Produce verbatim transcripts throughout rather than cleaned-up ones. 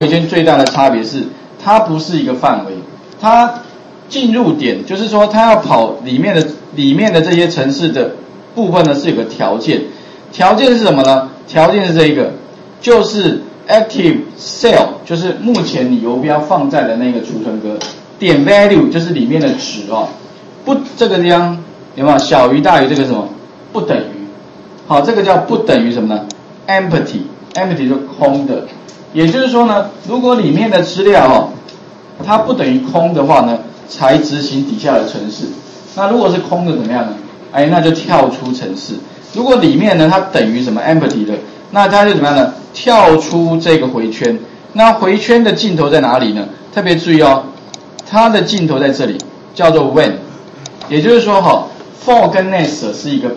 回圈最大的差别是，它不是一个范围，它进入点就是说，它要跑里面的里面的这些程式的部分呢是有个条件，条件是什么呢？条件是这一个，就是 active cell， 就是目前你游标放在的那个储存格点 value 就是里面的值哦，不这个地方有没有小于大于这个什么不等于？好，这个叫不等于什么呢 ？empty，empty 就空的。也就是说呢，如果里面的资料哦，它不等于空的话呢，才执行底下的程式。那如果是空的怎么样呢？哎，那就跳出程式。如果里面呢它等于什么 empty 的，那它就怎么样呢？跳出这个回圈。那回圈的尽头在哪里呢？特别注意哦，它的尽头在这里，叫做 when。也就是说哈、哦、，for 跟 next 是一个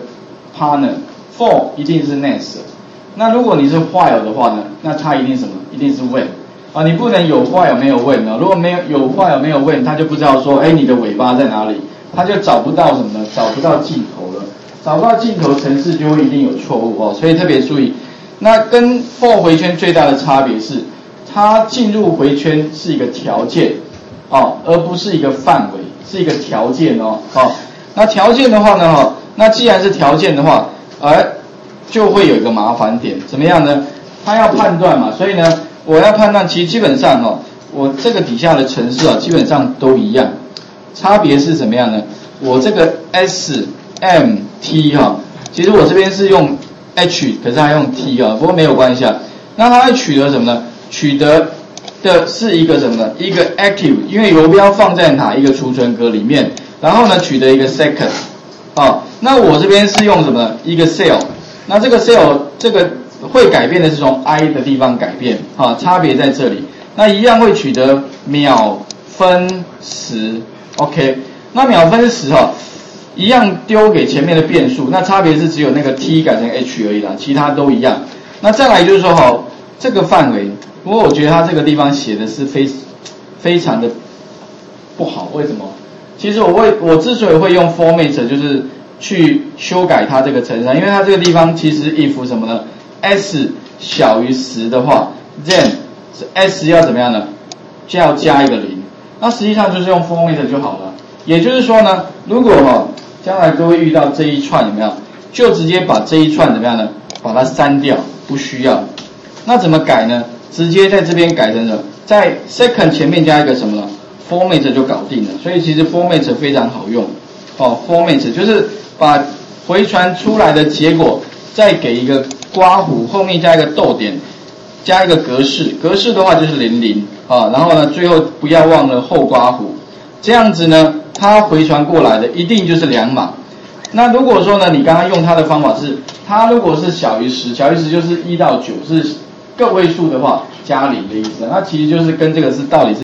partner，for 一定是 next。那如果你是 while 的话呢，那它一定什么？一定是 when 啊，你不能有 while 没有 when 呢？如果没有有 while 没有 when， 它就不知道说，哎，你的尾巴在哪里？它就找不到什么呢？找不到尽头了，找不到尽头，程式就会一定有错误哦。所以特别注意，那跟 for 回圈最大的差别是，它进入回圈是一个条件哦，而不是一个范围，是一个条件哦。好、哦，那条件的话呢，哈、哦，那既然是条件的话，而就会有一个麻烦点，怎么样呢？它要判断嘛，所以呢，我要判断，其实基本上哦，我这个底下的程式啊，基本上都一样，差别是怎么样呢？我这个 S M T 哈、哦，其实我这边是用 H， 可是它用 T 啊、哦，不过没有关系啊。那它会取得什么呢？取得的是一个什么呢？一个 active， 因为游标放在哪一个储存格里面，然后呢，取得一个 second， 哦，那我这边是用什么？一个 cell。那这个 cell 这个会改变的是从 i 的地方改变，啊，差别在这里。那一样会取得秒分时 ，OK。那秒分时哈、哦，一样丢给前面的变数，那差别是只有那个 t 改成 h 而已啦，其他都一样。那再来就是说哈、哦，这个范围，不过我觉得它这个地方写的是非非常的不好，为什么？其实我会我之所以会用 format， 就是去修改它这个程式，因为它这个地方其实 if 什么呢 ？s 小于十的话 ，then s 要怎么样呢？就要加一个零。那实际上就是用 format 就好了。也就是说呢，如果哈、哦、将来各位遇到这一串有没有，就直接把这一串怎么样呢？把它删掉，不需要。那怎么改呢？直接在这边改成什么？在 second 前面加一个什么呢 ？format 就搞定了。所以其实 format 非常好用哦 ，format 就是把回传出来的结果再给一个刮弧，后面加一个逗点，加一个格式，格式的话就是零零啊，然后呢最后不要忘了后刮弧，这样子呢它回传过来的一定就是两码。那如果说呢你刚刚用它的方法是，它如果是小于十，小于十就是一到九是个位数的话加零的意思，那其实就是跟这个是道理是